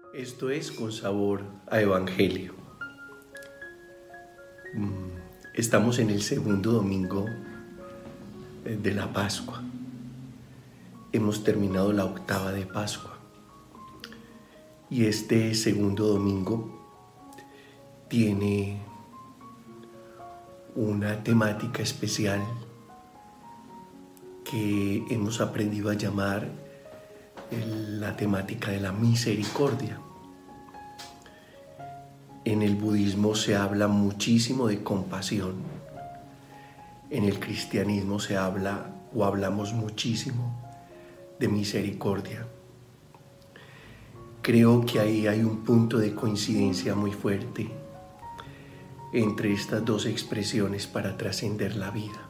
Esto es Con Sabor a Evangelio. Estamos en el segundo domingo de la Pascua. Hemos terminado la octava de Pascua. Y este segundo domingo tiene una temática especial que hemos aprendido a llamar la temática de la misericordia. En el budismo se habla muchísimo de compasión. En el cristianismo se habla o hablamos muchísimo de misericordia. Creo que ahí hay un punto de coincidencia muy fuerte entre estas dos expresiones para trascender la vida.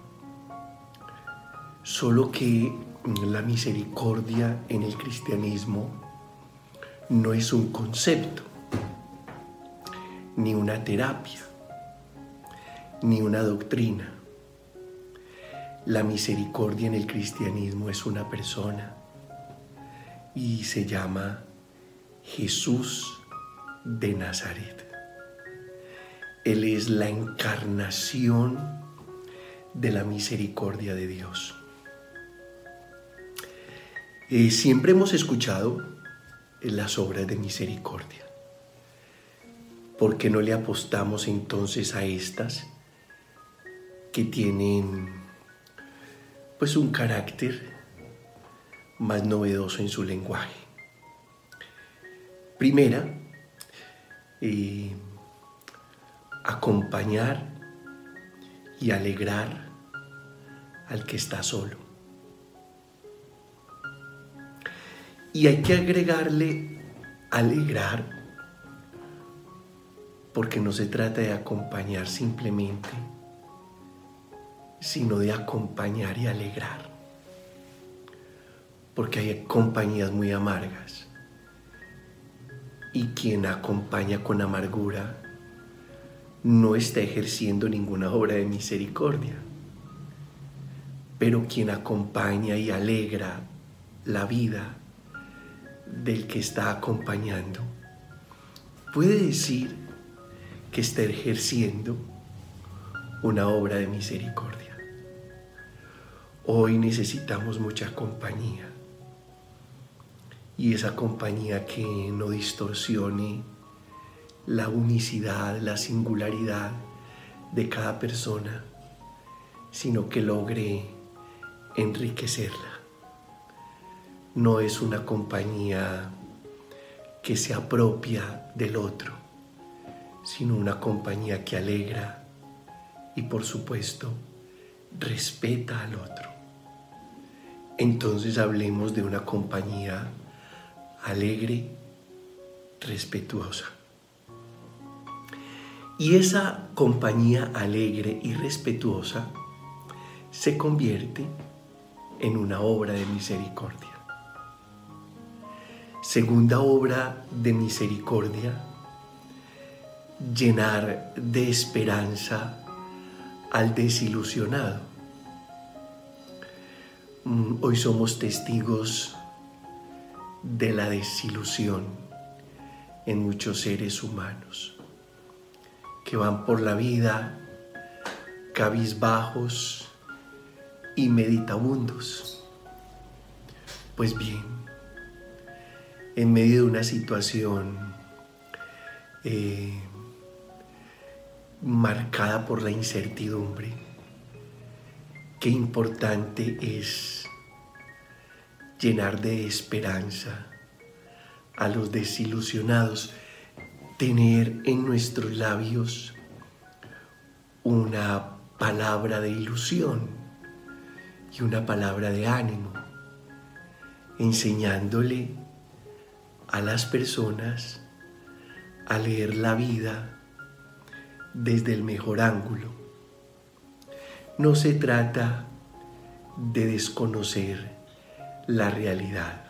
Solo que la misericordia en el cristianismo no es un concepto, ni una terapia, ni una doctrina. La misericordia en el cristianismo es una persona y se llama Jesús de Nazaret. Él es la encarnación de la misericordia de Dios. Siempre hemos escuchado las obras de misericordia. ¿Por qué no le apostamos entonces a estas que tienen pues un carácter más novedoso en su lenguaje? Primera, acompañar y alegrar al que está solo. Y hay que agregarle alegrar, porque no se trata de acompañar simplemente, sino de acompañar y alegrar. Porque hay compañías muy amargas. Y quien acompaña con amargura no está ejerciendo ninguna obra de misericordia. Pero quien acompaña y alegra la vida del que está acompañando, puede decir que está ejerciendo una obra de misericordia. Hoy necesitamos mucha compañía, y esa compañía que no distorsione la unicidad, la singularidad de cada persona, sino que logre enriquecerla. No es una compañía que se apropia del otro, sino una compañía que alegra y, por supuesto, respeta al otro. Entonces hablemos de una compañía alegre, respetuosa. Y esa compañía alegre y respetuosa se convierte en una obra de misericordia. Segunda obra de misericordia: llenar de esperanza al desilusionado. Hoy somos testigos de la desilusión en muchos seres humanos que van por la vida cabizbajos y meditabundos. Pues bien, en medio de una situación marcada por la incertidumbre, qué importante es llenar de esperanza a los desilusionados, tener en nuestros labios una palabra de ilusión y una palabra de ánimo, enseñándole a las personas a leer la vida desde el mejor ángulo. No se trata de desconocer la realidad.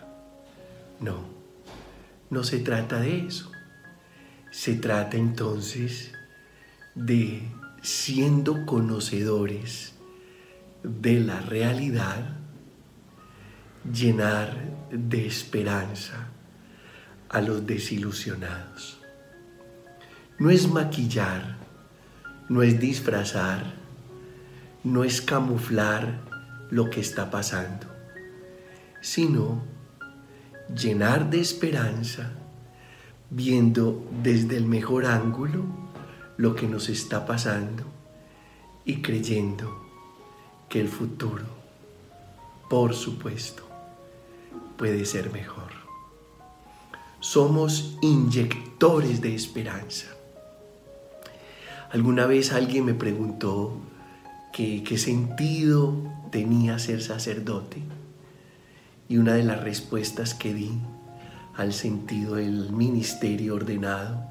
No se trata de eso. Se trata entonces de, siendo conocedores de la realidad, llenar de esperanza a los desilusionados. No es maquillar, no es disfrazar, no es camuflar lo que está pasando, sino llenar de esperanza, viendo desde el mejor ángulo lo que nos está pasando y creyendo que el futuro, por supuesto, puede ser mejor. Somos inyectores de esperanza. Alguna vez alguien me preguntó qué sentido tenía ser sacerdote, y una de las respuestas que di al sentido del ministerio ordenado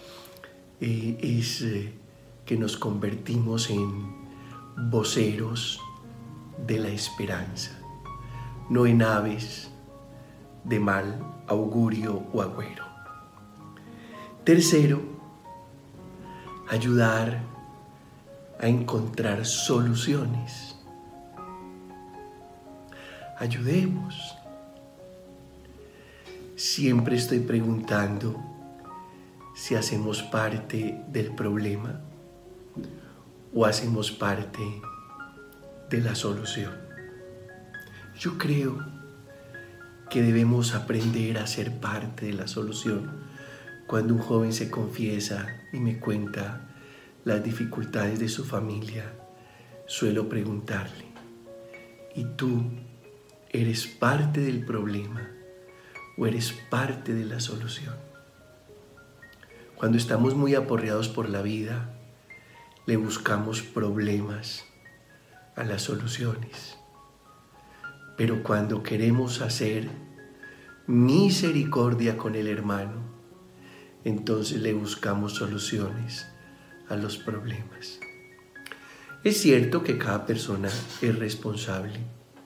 es que nos convertimos en voceros de la esperanza, no en aves de mal augurio o agüero. Tercero, ayudar a encontrar soluciones. Ayudemos. Siempre estoy preguntando si hacemos parte del problema o hacemos parte de la solución. Yo creo que debemos aprender a ser parte de la solución. Cuando un joven se confiesa y me cuenta las dificultades de su familia, suelo preguntarle: ¿y tú eres parte del problema o eres parte de la solución? Cuando estamos muy aporreados por la vida, le buscamos problemas a las soluciones. Pero cuando queremos hacer misericordia con el hermano, entonces le buscamos soluciones a los problemas. Es cierto que cada persona es responsable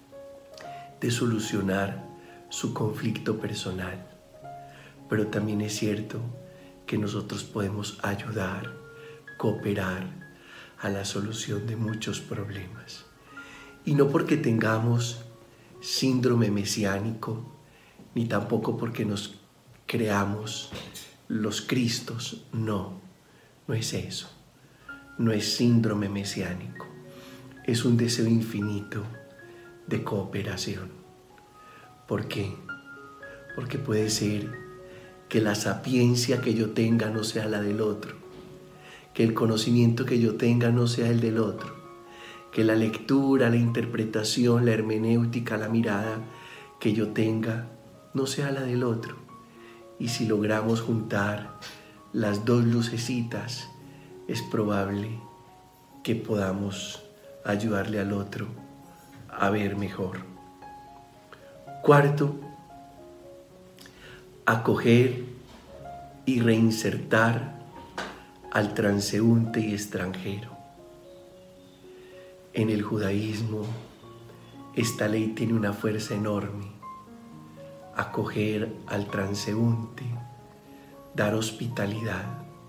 de solucionar su conflicto personal, pero también es cierto que nosotros podemos ayudar, cooperar a la solución de muchos problemas. Y no porque tengamos síndrome mesiánico, ni tampoco porque nos creamos los Cristos. No es eso. No es síndrome mesiánico. Es un deseo infinito de cooperación. ¿Por qué? Porque puede ser que la sapiencia que yo tenga no sea la del otro, que el conocimiento que yo tenga no sea el del otro, que la lectura, la interpretación, la hermenéutica, la mirada que yo tenga no sea la del otro. Y si logramos juntar las dos lucecitas, es probable que podamos ayudarle al otro a ver mejor. Cuarto, acoger y reinsertar al transeúnte y extranjero. En el judaísmo, esta ley tiene una fuerza enorme. Acoger al transeúnte, dar hospitalidad.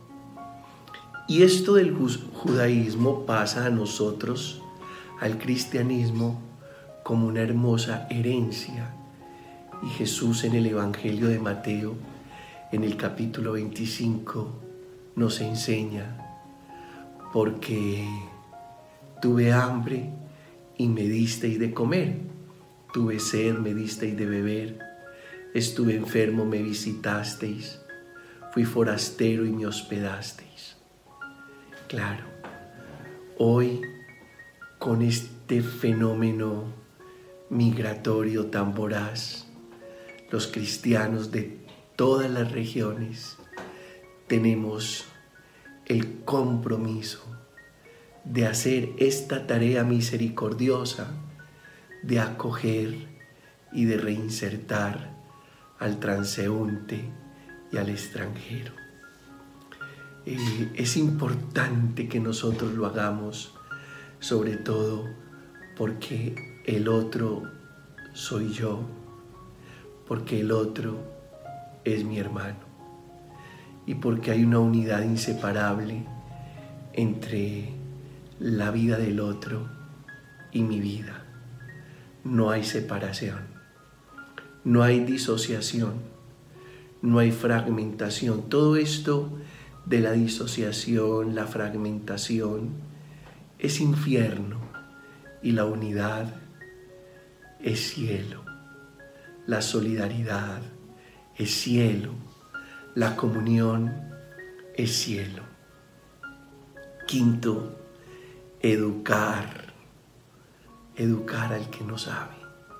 Y esto del judaísmo pasa a nosotros, al cristianismo, como una hermosa herencia. Y Jesús en el Evangelio de Mateo, en el capítulo 25, nos enseña: porque tuve hambre y me disteis de comer, tuve sed, me disteis de beber, estuve enfermo, me visitasteis, fui forastero y me hospedasteis. Claro, hoy con este fenómeno migratorio tan voraz, los cristianos de todas las regiones tenemos el compromiso de hacer esta tarea misericordiosa de acoger y de reinsertar al transeúnte y al extranjero. Es importante que nosotros lo hagamos, sobre todo porque el otro soy yo, porque el otro es mi hermano y porque hay una unidad inseparable entre la vida del otro y mi vida. No hay separación, no hay disociación, no hay fragmentación. Todo esto de la disociación, la fragmentación, es infierno y la unidad es cielo. La solidaridad es cielo. La comunión es cielo. Quinto, educar al que no sabe.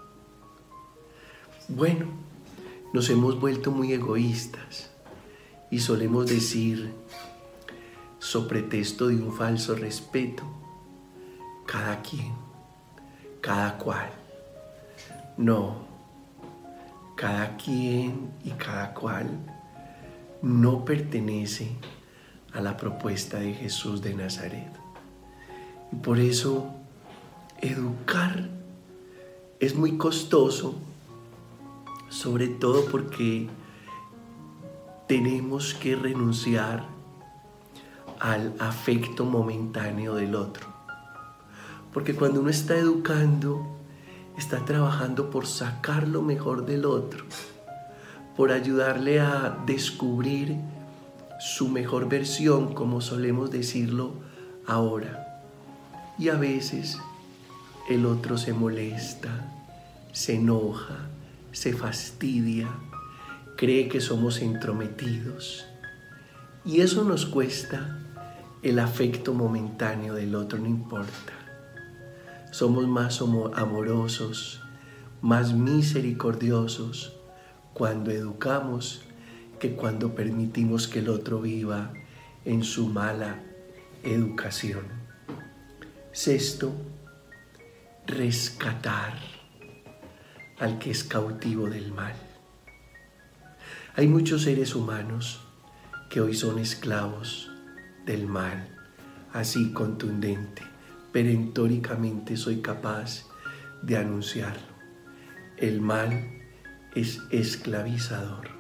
Bueno, nos hemos vuelto muy egoístas y solemos decir, so pretexto de un falso respeto, cada quien, cada cual. No, cada quien y cada cual no pertenece a la propuesta de Jesús de Nazaret. Y por eso educar es muy costoso, sobre todo porque tenemos que renunciar al afecto momentáneo del otro. Porque cuando uno está educando, está trabajando por sacar lo mejor del otro, por ayudarle a descubrir su mejor versión, como solemos decirlo ahora. Y a veces el otro se molesta, se enoja, se fastidia, cree que somos entrometidos. Y eso nos cuesta el afecto momentáneo del otro, no importa. Somos más amorosos, más misericordiosos cuando educamos que cuando permitimos que el otro viva en su mala educación. Sexto, rescatar al que es cautivo del mal. Hay muchos seres humanos que hoy son esclavos del mal, así contundente, perentóricamente soy capaz de anunciarlo. El mal es esclavizador.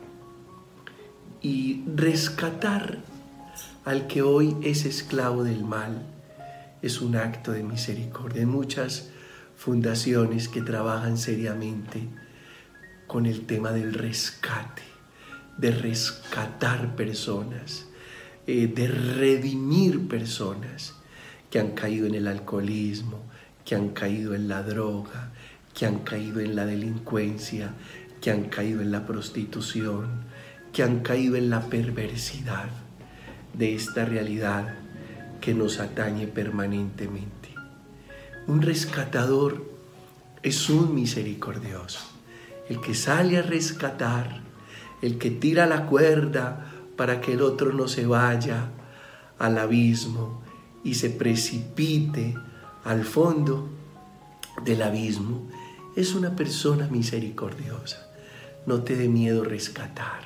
Y rescatar al que hoy es esclavo del mal es un acto de misericordia. Hay muchas fundaciones que trabajan seriamente con el tema del rescate, de rescatar personas, de redimir personas que han caído en el alcoholismo, que han caído en la droga, que han caído en la delincuencia, que han caído en la prostitución, que han caído en la perversidad de esta realidad que nos atañe permanentemente. Un rescatador es un misericordioso, el que sale a rescatar, el que tira la cuerda para que el otro no se vaya al abismo y se precipite al fondo del abismo. Es una persona misericordiosa. No te dé miedo rescatar.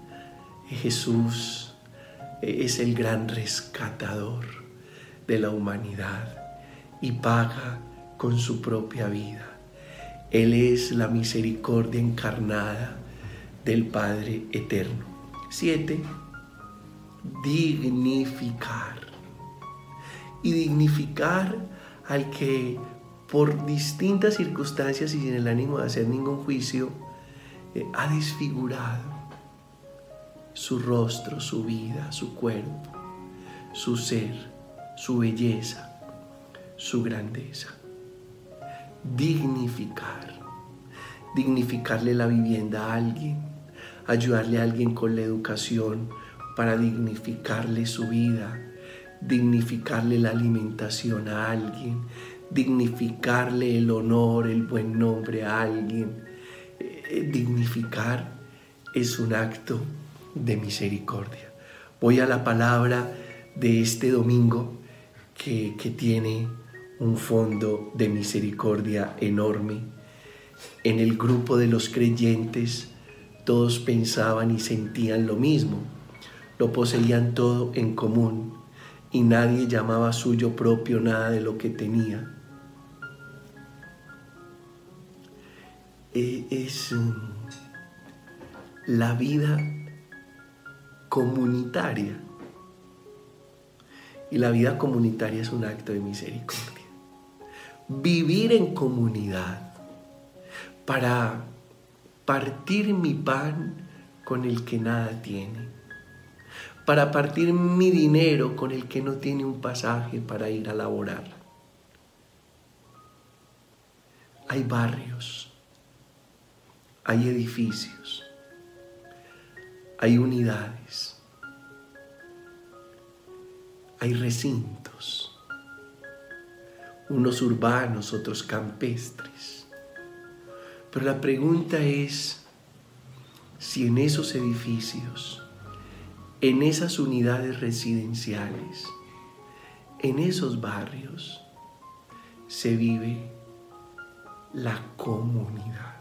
Jesús es el gran rescatador de la humanidad y paga con su propia vida. Él es la misericordia encarnada del Padre Eterno. 7. Dignificar. Y dignificar al que por distintas circunstancias y sin el ánimo de hacer ningún juicio ha desfigurado su rostro, su vida, su cuerpo, su ser, su belleza, su grandeza. Dignificar. Dignificarle la vivienda a alguien, ayudarle a alguien con la educación para dignificarle su vida, dignificarle la alimentación a alguien, dignificarle el honor, el buen nombre a alguien. Dignificar es un acto de misericordia. Voy a la palabra de este domingo que tiene un fondo de misericordia enorme. En el grupo de los creyentes todos pensaban y sentían lo mismo, lo poseían todo en común y nadie llamaba suyo propio nada de lo que tenía. Es la vida comunitaria. Y la vida comunitaria es un acto de misericordia. Vivir en comunidad para partir mi pan con el que nada tiene, para partir mi dinero con el que no tiene un pasaje para ir a laborar. Hay barrios, hay edificios, hay unidades, hay recintos, unos urbanos, otros campestres. Pero la pregunta es si en esos edificios, en esas unidades residenciales, en esos barrios, se vive la comunidad.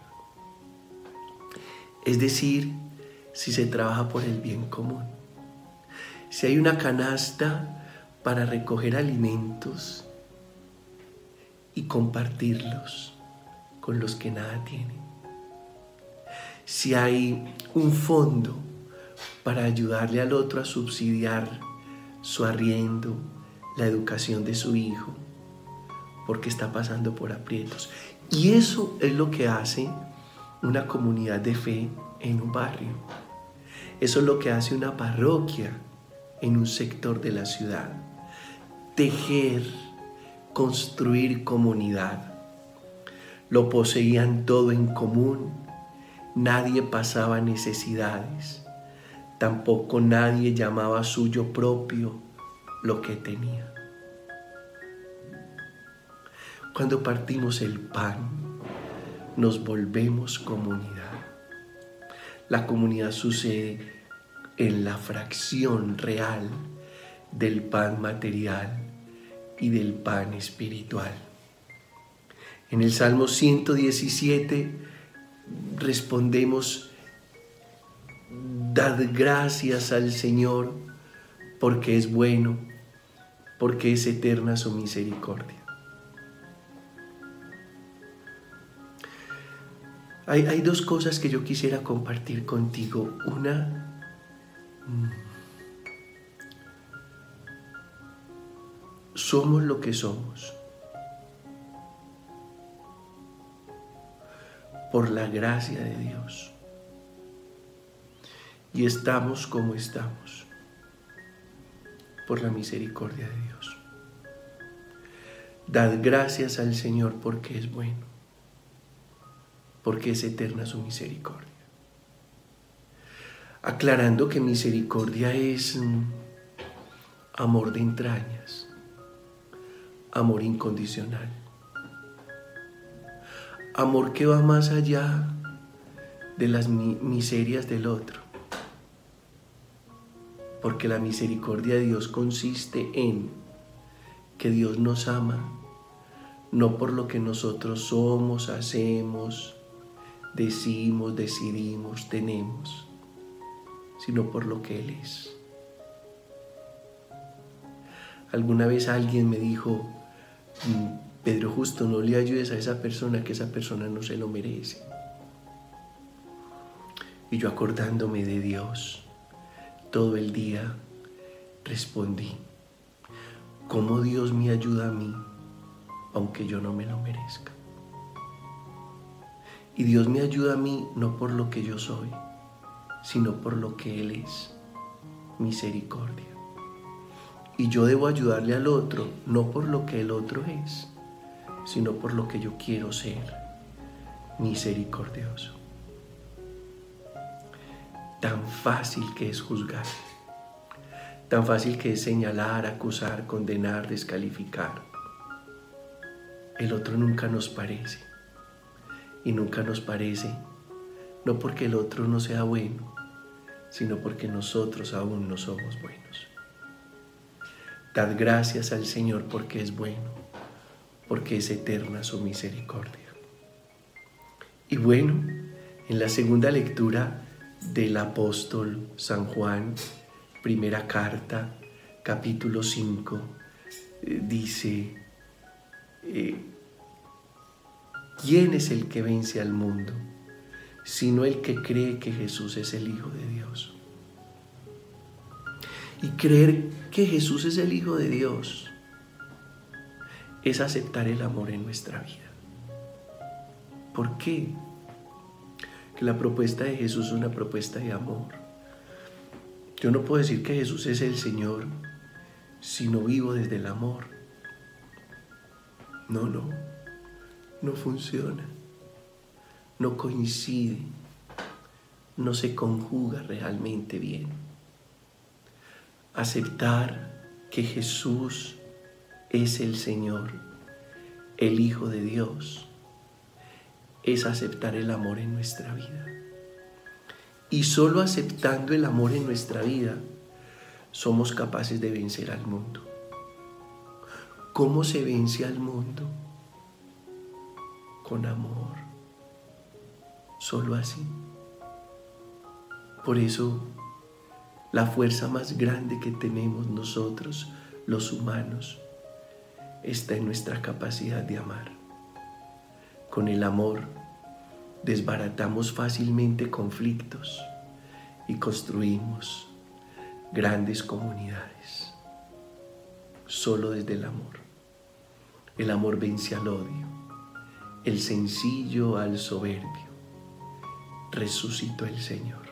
Es decir, si se trabaja por el bien común. Si hay una canasta para recoger alimentos y compartirlos con los que nada tienen. Si hay un fondo para ayudarle al otro a subsidiar su arriendo, la educación de su hijo, porque está pasando por aprietos. Y eso es lo que hace una comunidad de fe en un barrio. Eso es lo que hace una parroquia en un sector de la ciudad. Tejer, construir comunidad. Lo poseían todo en común. Nadie pasaba necesidades. Tampoco nadie llamaba suyo propio lo que tenía. Cuando partimos el pan, nos volvemos comunidad. La comunidad sucede en la fracción real del pan material y del pan espiritual. En el Salmo 117 respondemos: dad gracias al Señor porque es bueno, porque es eterna su misericordia. Hay dos cosas que yo quisiera compartir contigo. Una, somos lo que somos por la gracia de Dios. Y estamos como estamos por la misericordia de Dios. Dad gracias al Señor porque es bueno, porque es eterna su misericordia. Aclarando que misericordia es amor de entrañas, amor incondicional, amor que va más allá de las miserias del otro, porque la misericordia de Dios consiste en que Dios nos ama, no por lo que nosotros somos, hacemos, decimos, decidimos, tenemos, sino por lo que Él es. Alguna vez alguien me dijo: Pedro Justo, no le ayudes a esa persona, que esa persona no se lo merece. Y yo, acordándome de Dios todo el día, respondí: ¿cómo Dios me ayuda a mí, aunque yo no me lo merezca? Y Dios me ayuda a mí no por lo que yo soy, sino por lo que Él es, misericordia. Y yo debo ayudarle al otro no por lo que el otro es, sino por lo que yo quiero ser, misericordioso. Tan fácil que es juzgar, tan fácil que es señalar, acusar, condenar, descalificar. El otro nunca nos parece, y nunca nos parece no porque el otro no sea bueno, sino porque nosotros aún no somos buenos. Dad gracias al Señor porque es bueno, porque es eterna su misericordia. Y bueno, en la segunda lectura del apóstol San Juan, primera carta, capítulo 5, dice: ¿quién es el que vence al mundo, sino el que cree que Jesús es el Hijo de Dios? Y creer que Jesús es el Hijo de Dios es aceptar el amor en nuestra vida. ¿Por qué? que la propuesta de Jesús es una propuesta de amor. Yo no puedo decir que Jesús es el Señor si no vivo desde el amor. No funciona, no coincide, no se conjuga realmente bien. Aceptar que Jesús es el Señor, el Hijo de Dios, es aceptar el amor en nuestra vida. Y solo aceptando el amor en nuestra vida somos capaces de vencer al mundo. ¿Cómo se vence al mundo? Con amor. Solo así. Por eso, la fuerza más grande que tenemos nosotros, los humanos, está en nuestra capacidad de amar. Con el amor desbaratamos fácilmente conflictos y construimos grandes comunidades. Solo desde el amor. El amor vence al odio, el sencillo al soberbio. Resucitó el Señor.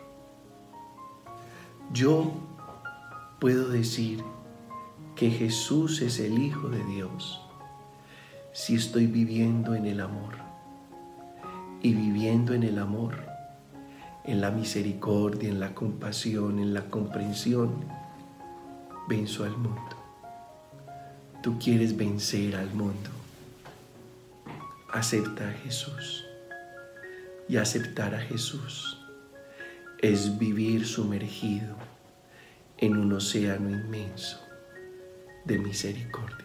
Yo puedo decir que Jesús es el Hijo de Dios si estoy viviendo en el amor. Y viviendo en el amor, en la misericordia, en la compasión, en la comprensión, venzo al mundo. Tú quieres vencer al mundo. Acepta a Jesús. Y aceptar a Jesús es vivir sumergido en un océano inmenso de misericordia.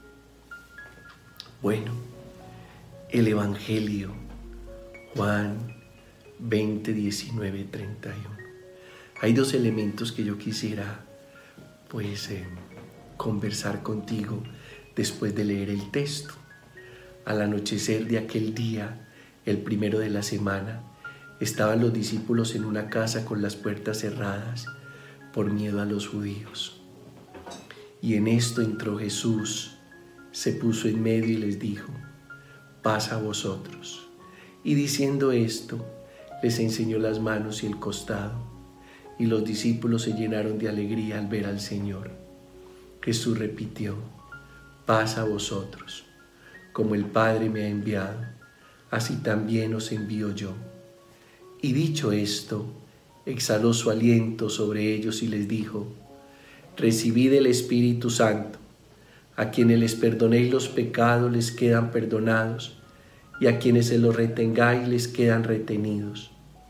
Bueno, el Evangelio, Juan 20, 19, 31. Hay dos elementos que yo quisiera conversar contigo después de leer el texto. Al anochecer de aquel día, el primero de la semana, estaban los discípulos en una casa con las puertas cerradas por miedo a los judíos. Y en esto entró Jesús, se puso en medio y les dijo: paz a vosotros. Y diciendo esto, les enseñó las manos y el costado, y los discípulos se llenaron de alegría al ver al Señor. Jesús repitió: paz a vosotros. Como el Padre me ha enviado, así también os envío yo. Y dicho esto, exhaló su aliento sobre ellos y les dijo: recibid el Espíritu Santo. A quienes les perdonéis los pecados les quedan perdonados, y a quienes se los retengáis les quedan retenidos.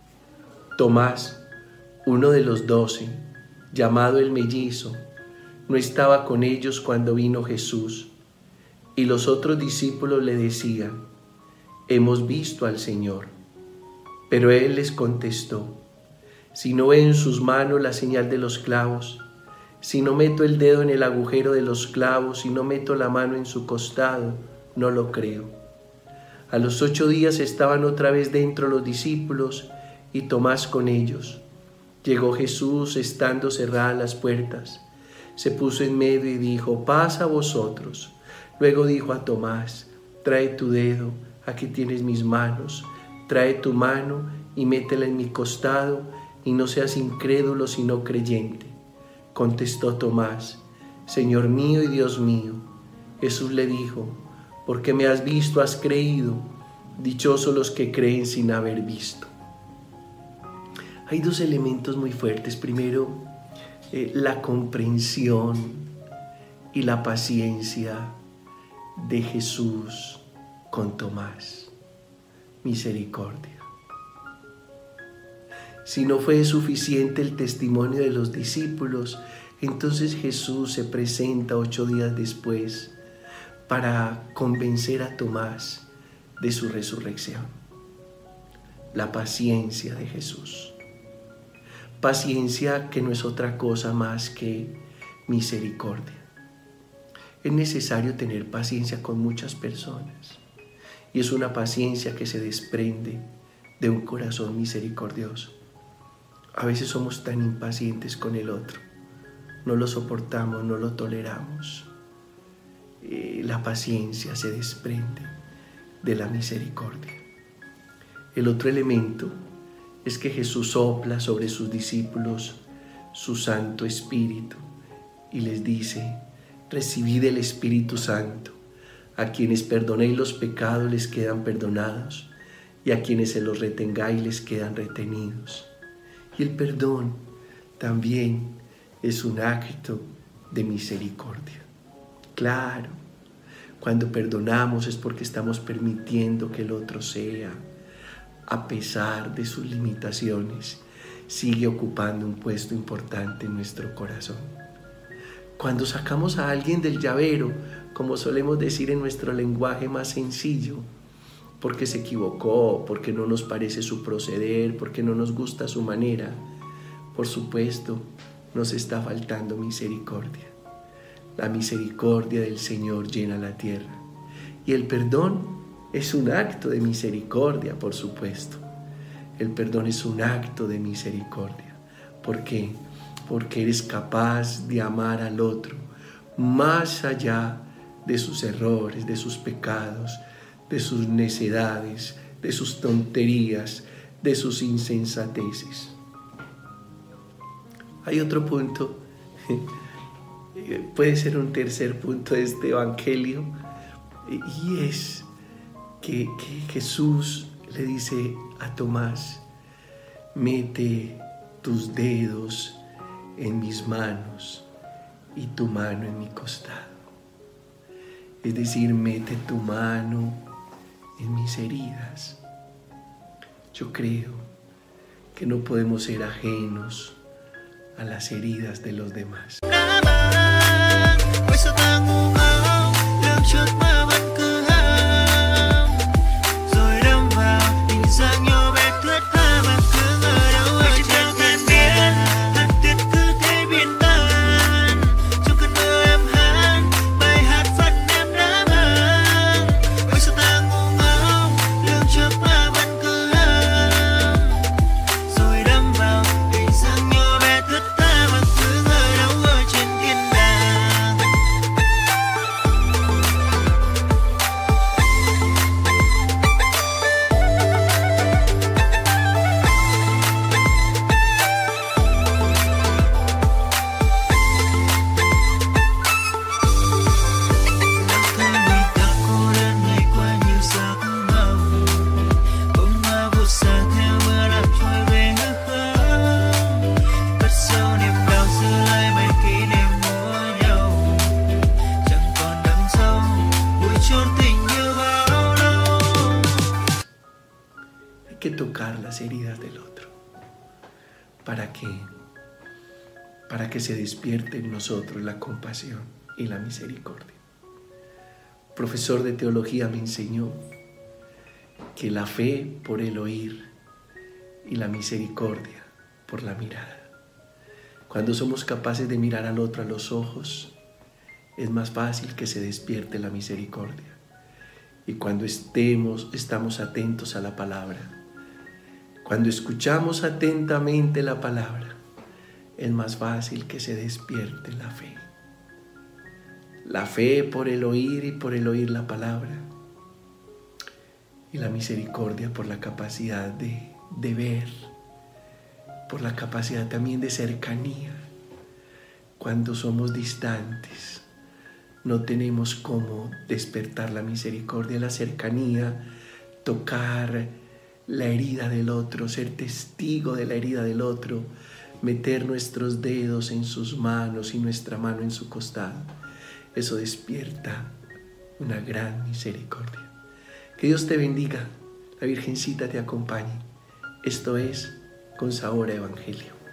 Tomás, uno de los 12, llamado el mellizo, no estaba con ellos cuando vino Jesús, y los otros discípulos le decían: hemos visto al Señor. Pero él les contestó: si no veo en sus manos la señal de los clavos, si no meto el dedo en el agujero de los clavos, si no meto la mano en su costado, no lo creo. A los 8 días estaban otra vez dentro los discípulos y Tomás con ellos. Llegó Jesús estando cerradas las puertas. Se puso en medio y dijo: paz a vosotros. Luego dijo a Tomás: trae tu dedo, aquí tienes mis manos. Trae tu mano y métela en mi costado, y no seas incrédulo sino creyente. Contestó Tomás: Señor mío y Dios mío. Jesús le dijo: porque me has visto, has creído. Dichosos los que creen sin haber visto. Hay dos elementos muy fuertes. Primero, la comprensión y la paciencia de Jesús con Tomás. Misericordia. Si no fue suficiente el testimonio de los discípulos, entonces Jesús se presenta 8 días después para convencer a Tomás de su resurrección. La paciencia de Jesús. Paciencia que no es otra cosa más que misericordia. Es necesario tener paciencia con muchas personas, y es una paciencia que se desprende de un corazón misericordioso. A veces somos tan impacientes con el otro, no lo soportamos, no lo toleramos. La paciencia se desprende de la misericordia. El otro elemento es que Jesús sopla sobre sus discípulos su Santo Espíritu y les dice: recibid el Espíritu Santo. A quienes perdonéis los pecados les quedan perdonados, y a quienes se los retengáis les quedan retenidos. Y el perdón también es un acto de misericordia. Claro, cuando perdonamos es porque estamos permitiendo que el otro sea, a pesar de sus limitaciones, sigue ocupando un puesto importante en nuestro corazón. Cuando sacamos a alguien del llavero, como solemos decir en nuestro lenguaje más sencillo, porque se equivocó, porque no nos parece su proceder, porque no nos gusta su manera, por supuesto, nos está faltando misericordia. La misericordia del Señor llena la tierra. Y el perdón es un acto de misericordia, por supuesto. El perdón es un acto de misericordia. ¿Por qué? Porque eres capaz de amar al otro más allá de sus errores, de sus pecados, de sus necedades, de sus tonterías, de sus insensateces. Hay otro punto, puede ser un tercer punto de este evangelio, y es que Jesús le dice a Tomás: mete tus dedos en mis manos y tu mano en mi costado. Es decir, mete tu mano en mis heridas. Yo creo que no podemos ser ajenos a las heridas de los demás. Que tocar las heridas del otro. ¿Para qué? Para que se despierte en nosotros la compasión y la misericordia. Un profesor de teología me enseñó que la fe por el oír y la misericordia por la mirada. Cuando somos capaces de mirar al otro a los ojos, es más fácil que se despierte la misericordia. Y cuando estamos atentos a la palabra, cuando escuchamos atentamente la palabra, es más fácil que se despierte la fe. La fe por el oír y por el oír la palabra. Y la misericordia por la capacidad de ver, por la capacidad también de cercanía. Cuando somos distantes, no tenemos cómo despertar la misericordia, la cercanía, tocar la herida del otro, ser testigo de la herida del otro, meter nuestros dedos en sus manos y nuestra mano en su costado. Eso despierta una gran misericordia. Que Dios te bendiga, la Virgencita te acompañe. Esto es Con Sabor a Evangelio.